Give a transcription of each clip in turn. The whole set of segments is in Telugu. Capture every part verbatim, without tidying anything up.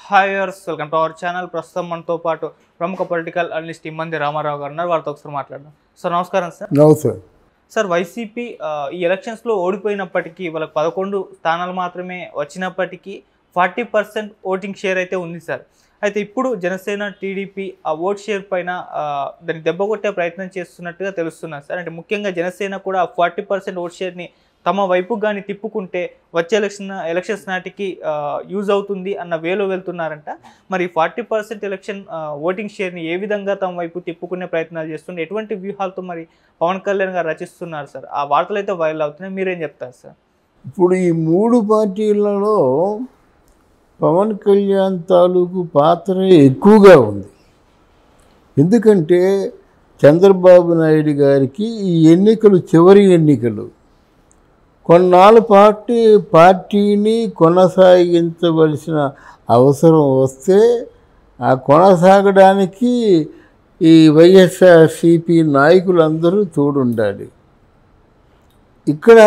Hi viewers, welcome to our channel. ప్రస్తుతం మనతో పాటు ప్రముఖ పొలిటికల్ అనలిస్ట్ ఇమ్మంది రామారావు గారు ఉన్నారు. వారితో ఒకసారి మాట్లాడదాం. సార్ నమస్కారం. సార్ నమస్కారం. సార్ వైసీపీ ఈ ఎలక్షన్స్లో ఓడిపోయినప్పటికీ వాళ్ళకి పదకొండు స్థానాలు మాత్రమే వచ్చినప్పటికీ ఫార్టీ పర్సెంట్ ఓటింగ్ షేర్ అయితే ఉంది సార్. అయితే ఇప్పుడు జనసేన టీడీపీ ఆ ఓట్ షేర్ పైన దాన్ని దెబ్బ కొట్టే ప్రయత్నం చేస్తున్నట్టుగా తెలుస్తున్నారు సార్. అంటే ముఖ్యంగా జనసేన కూడా ఫార్టీ పర్సెంట్ ఓట్ షేర్ని తమ వైపు కానీ తిప్పుకుంటే వచ్చే ఎలక్షన్ ఎలక్షన్స్ నాటికి యూజ్ అవుతుంది అన్న వేలో వెళ్తున్నారంట. మరి ఫార్టీ పర్సెంట్ ఎలక్షన్ ఓటింగ్ షేర్ని ఏ విధంగా తమ వైపు తిప్పుకునే ప్రయత్నాలు చేస్తుంటే ఎటువంటి వ్యూహాలతో మరి పవన్ కళ్యాణ్ గారు రచిస్తున్నారు సార్? ఆ వార్తలు అయితే వైరల్ అవుతున్నాయి, మీరేం చెప్తారు సార్? ఇప్పుడు ఈ మూడు పార్టీలలో పవన్ కళ్యాణ్ తాలూకు పాత్ర ఎక్కువగా ఉంది. ఎందుకంటే చంద్రబాబు నాయుడు గారికి ఈ ఎన్నికలు చివరి ఎన్నికలు. కొన్నాళ్ళ పాటు పార్టీని కొనసాగించవలసిన అవసరం వస్తే ఆ కొనసాగడానికి ఈ వైఎస్ఆర్సీపీ నాయకులందరూ తోడుండాలి. ఇక్కడ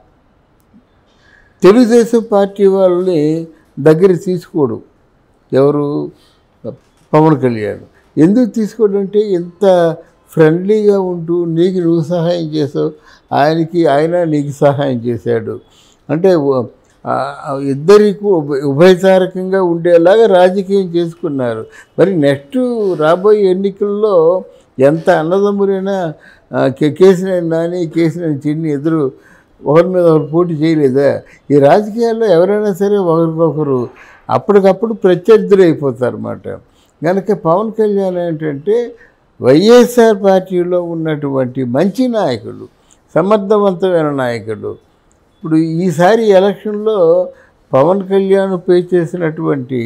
తెలుగుదేశం పార్టీ వాళ్ళని దగ్గర తీసుకోడు ఎవరు, పవన్ కళ్యాణ్. ఎందుకు తీసుకోవడం అంటే ఇంత ఫ్రెండ్లీగా ఉంటూ నీకు నువ్వు సహాయం చేసావు, ఆయనకి ఆయన నీకు సహాయం చేశాడు అంటే ఇద్దరికి ఉభయతారకంగా ఉండేలాగా రాజకీయం చేసుకున్నారు. మరి నెక్స్ట్ రాబోయే ఎన్నికల్లో ఎంత అన్నదమ్ములైనా కేసీఆర్ నాని కేసీఆర్ చిన్ని ఎదురు ఒకరి మీద ఒకరు పోటీ చేయలేదా? ఈ రాజకీయాల్లో ఎవరైనా సరే ఒకరికొకరు అప్పటికప్పుడు ప్రత్యర్థులు అయిపోతారు అన్నమాట. కనుక పవన్ కళ్యాణ్ ఏంటంటే వైఎస్ఆర్ పార్టీలో ఉన్నటువంటి మంచి నాయకులు, సమర్థవంతమైన నాయకులు. ఇప్పుడు ఈసారి ఎలక్షన్లో పవన్ కళ్యాణ్ ప్లే చేసినటువంటి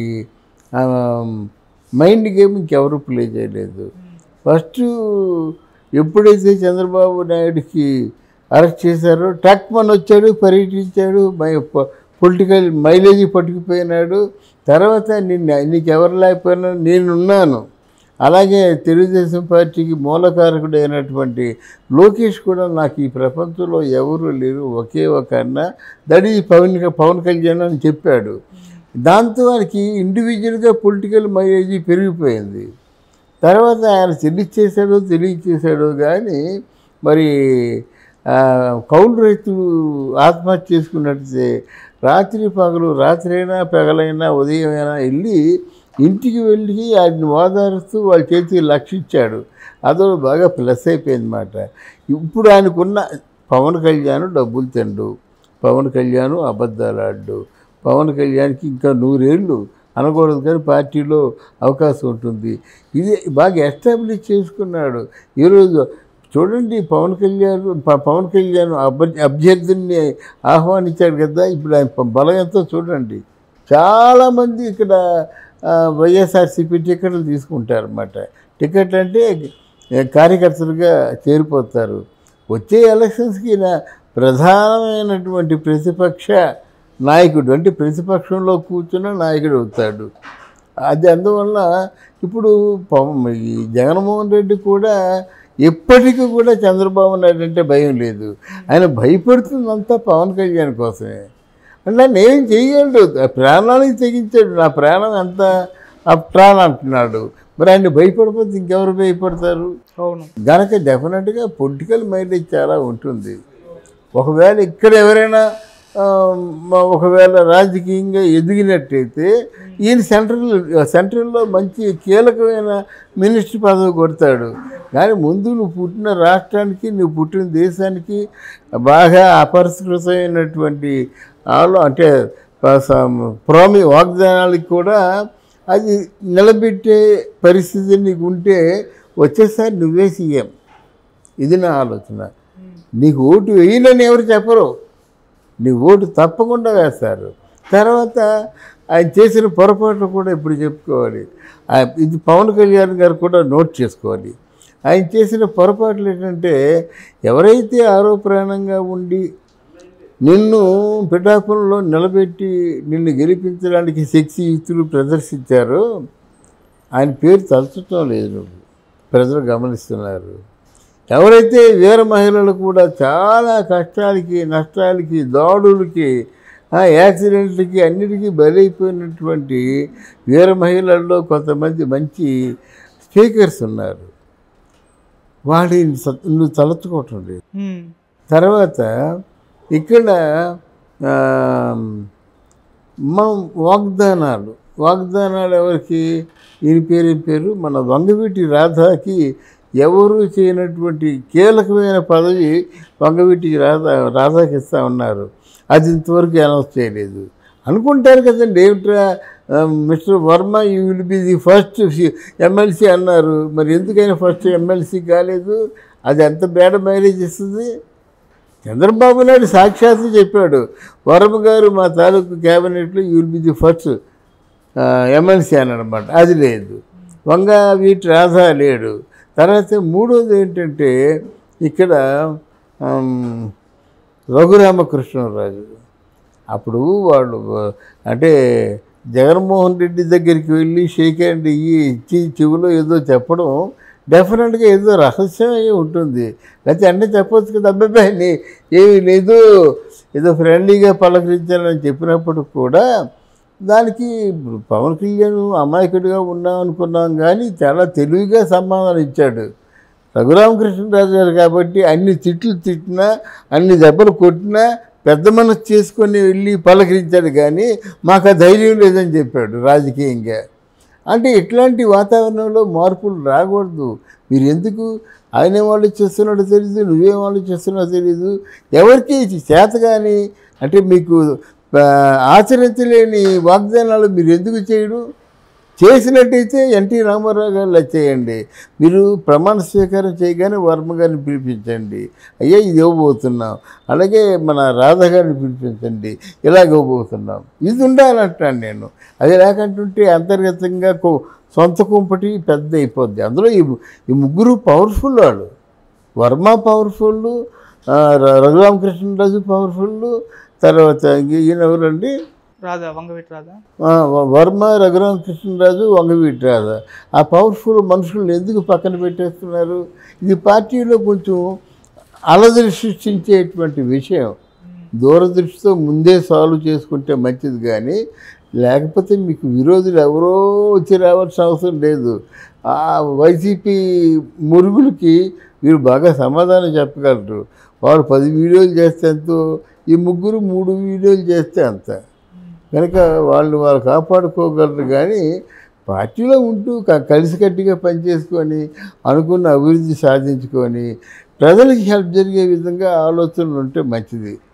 మైండ్ గేమ్ ఇంకెవరు ప్లే చేయలేదు. ఫస్ట్ ఎప్పుడైతే చంద్రబాబు నాయుడికి అరెస్ట్ చేశారో టక్ మన వచ్చాడు, పర్యటించాడు, పొలిటికల్ మైలేజీ పట్టుకుపోయినాడు. తర్వాత నిన్ను నీకు ఎవరు లేకపోయినా నేనున్నాను. అలాగే తెలుగుదేశం పార్టీకి మూలకారకుడు అయినటువంటి లోకేష్ కూడా నాకు ఈ ప్రపంచంలో ఎవరు లేరు, ఒకే ఒక అన్న దట్ ఈజ్ పవన్ పవన్ కళ్యాణ్ అని చెప్పాడు. దాంతో ఆయనకి ఇండివిజువల్గా పొలిటికల్ మైలేజీ పెరిగిపోయింది. తర్వాత ఆయన తెలియచేశాడో తెలియచేశాడో కానీ మరి కౌలు రైతులు ఆత్మహత్య చేసుకున్నట్టే రాత్రి పగలు రాత్రైనా పగలైనా ఉదయమైనా వెళ్ళి ఇంటికి వెళ్ళి ఆయన ఓదారుస్తూ వాళ్ళ చేతికి లక్షించాడు. అదో బాగా ప్లస్ అయిపోయింది అన్నమాట. ఇప్పుడు ఆయనకున్న పవన్ కళ్యాణ్ డబ్బులు తిండు, పవన్ కళ్యాణ్ అబద్ధాలు ఆడు, పవన్ కళ్యాణ్కి ఇంకా నూరేళ్ళు అనకూడదు కానీ పార్టీలో అవకాశం ఉంటుంది. ఇది బాగా ఎస్టాబ్లిష్ చేసుకున్నాడు. ఈరోజు చూడండి పవన్ కళ్యాణ్ పవన్ కళ్యాణ్ అభ్యర్థుల్ని ఆహ్వానించాడు కదా. ఇప్పుడు ఆయన బలం ఎంతో చూడండి. చాలామంది ఇక్కడ వైఎస్ఆర్సీపీ టికెట్లు తీసుకుంటారన్నమాట. టికెట్ అంటే కార్యకర్తలుగా చేరిపోతారు. వచ్చే ఎలక్షన్స్కి ప్రధానమైనటువంటి ప్రతిపక్ష నాయకుడు అంటే ప్రతిపక్షంలో కూర్చున్న నాయకుడు అవుతాడు. అది అందువల్ల ఇప్పుడు ఈ జగన్మోహన్ రెడ్డి కూడా ఎప్పటికీ కూడా చంద్రబాబు నాయుడు అంటే భయం లేదు. ఆయన భయపడుతుందంతా పవన్ కళ్యాణ్ కోసమే. అంటే నేను చేయగలడు, ప్రాణానికి తెగించాడు, నా ప్రాణం ఎంత ప్రాణం అంటున్నాడు. మరి ఆయన భయపడిపోతే ఇంకెవరు భయపడతారు? అవును. కనుక డెఫినెట్గా పొలిటికల్ మైలేజ్ చాలా ఉంటుంది. ఒకవేళ ఇక్కడ ఎవరైనా ఒకవేళ రాజకీయంగా ఎదిగినట్టయితే ఈయన సెంట్రల్ సెంట్రల్లో మంచి కీలకమైన మినిస్టర్ పదవి కొడతాడు. కానీ ముందు నువ్వు పుట్టిన రాష్ట్రానికి నువ్వు పుట్టిన దేశానికి బాగా అపరిష్కృతమైనటువంటి ఆలో అంటే ప్రోమి వాగ్దానాలకి కూడా అది నిలబెట్టే పరిస్థితి నీకు ఉంటే వచ్చేసారి నువ్వే సీఎం. ఇది నా ఆలోచన. నీకు ఓటు వేయనని ఎవరు చెప్పరు, నీ ఓటు తప్పకుండా వేస్తారు. తర్వాత ఆయన చేసిన పొరపాట్లు కూడా ఇప్పుడు చెప్పుకోవాలి. ఇది పవన్ కళ్యాణ్ గారు కూడా నోట్ చేసుకోవాలి. ఆయన చేసిన పొరపాట్లు ఏంటంటే ఎవరైతే ఆరోపణంగా ఉండి నిన్ను పిఠాపురంలో నిలబెట్టి నిన్ను గెలిపించడానికి శక్తియుక్తులు ప్రదర్శించారో ఆయన పేరు తలచటం లేదు, ప్రజలు గమనిస్తున్నారు. ఎవరైతే వీర మహిళలు కూడా చాలా కష్టాలకి నష్టాలకి దాడులకి యాక్సిడెంట్లకి అన్నిటికీ బలైపోయినటువంటి వీర మహిళల్లో కొంతమంది మంచి స్పీకర్స్ ఉన్నారు. వాడిని నువ్వు తలచుకోవటం లేదు. తర్వాత ఇక్కడ మనం వాగ్దానాలు వాగ్దానాలు ఎవరికి? ఈయన పేరు ఏం పేరు, మన వంగవీటి రాధాకి ఎవరు చేయనటువంటి కీలకమైన పదవి వంగవీటికి రాధా రాధాకి ఇస్తా ఉన్నారు. అది ఇంతవరకు అనౌన్స్ చేయలేదు. అనుకుంటారు కదండి, ఏమిట్రా mister Varma you will be the first MLC అన్నారు. మరి ఎందుకైనా ఫస్ట్ ఎమ్మెల్సీ కాలేదు? అది ఎంత బేడ మైలేజ్ ఇస్తుంది? చంద్రబాబు నాయుడు సాక్షాత్తు చెప్పాడు, వర్మ గారు మా తాలూకు క్యాబినెట్లో you will be the first MLC అని అనమాట. అది లేదు. వంగ వీటి రాధా లేడు. తర్వాత మూడోది ఏంటంటే ఇక్కడ రఘురామకృష్ణరాజు. అప్పుడు వాళ్ళు అంటే జగన్మోహన్ రెడ్డి దగ్గరికి వెళ్ళి షేక్ హ్యాండ్ ఇయ్యి ఇచ్చి చెవిలో ఏదో చెప్పడం డెఫినెట్గా ఏదో రహస్యం అయి ఉంటుంది. లేకపోతే అన్నీ చెప్పవచ్చు కదా, అబ్బాయి ఏమీ లేదు ఏదో ఫ్రెండ్లీగా పలకరించాలని చెప్పినప్పుడు కూడా దానికి పవన్ కళ్యాణ్ అమాయకుడిగా ఉన్నాం అనుకున్నాం, కానీ చాలా తెలివిగా సమాధానం ఇచ్చాడు రఘురామకృష్ణరాజు గారు. కాబట్టి అన్ని తిట్లు తిట్టినా అన్ని దెబ్బలు కొట్టినా పెద్ద మనసు చేసుకొని వెళ్ళి పలకరించాడు, కానీ మాకు ఆ ధైర్యం లేదని చెప్పాడు రాజకీయంగా. అంటే ఇట్లాంటి వాతావరణంలో మార్పులు రాకూడదు. మీరు ఎందుకు ఆయన వాళ్ళు చేస్తున్నాడో తెలీదు, నువ్వేం వాళ్ళు చేస్తున్నాడో తెలీదు, ఎవరికి చేత కానీ అంటే మీకు ఆచరించలేని వాగ్దానాలు మీరు ఎందుకు చేయడం? చేసినట్టయితే ఎన్టీ రామారావు గారు చేయండి. మీరు ప్రమాణ స్వీకారం చేయగానే వర్మ గారిని పిలిపించండి, అయ్యా ఇది ఇవ్వబోతున్నాం, అలాగే మన రాధా గారిని పిలిపించండి, ఇలాగ ఇవ్వబోతున్నాం. ఇది ఉండాలంటాను నేను. అది లేకుంటుంటే అంతర్గతంగా సొంత కుంపటి పెద్ద అయిపోద్ది. అందులో ఈ ఈ ముగ్గురు పవర్ఫుల్ వాళ్ళు. వర్మ పవర్ఫుల్, రఘురామకృష్ణరాజు పవర్ఫుల్, తర్వాత ఈయన ఎవరండి రాధా వంగవీటి రాధా వర్మ, రఘురామకృష్ణరాజు, వంగవీటి రాధా. ఆ పవర్ఫుల్ మనుషులను ఎందుకు పక్కన పెట్టేస్తున్నారు? ఇది పార్టీలో కొంచెం అలజడి సృష్టించేటువంటి విషయం. దూరదృష్టితో ముందే సాల్వ్ చేసుకుంటే మంచిది, కానీ లేకపోతే మీకు విరోధులు ఎవరో వచ్చి రావాల్సిన అవసరం లేదు. ఆ వైసీపీ మురుగులకి మీరు బాగా సమాధానం చెప్పగలరు. వాడు పది వీడియోలు చేస్తే ఎంతో, ఈ ముగ్గురు మూడు వీడియోలు చేస్తే అంత. కనుక వాళ్ళు వాళ్ళు కాపాడుకోగలరు, కానీ పార్టీలో ఉంటూ కలిసికట్టుగా పనిచేసుకొని అనుకున్న అభివృద్ధి సాధించుకొని ప్రజలకి హెల్ప్ జరిగే విధంగా ఆలోచనలు ఉంటే మంచిది.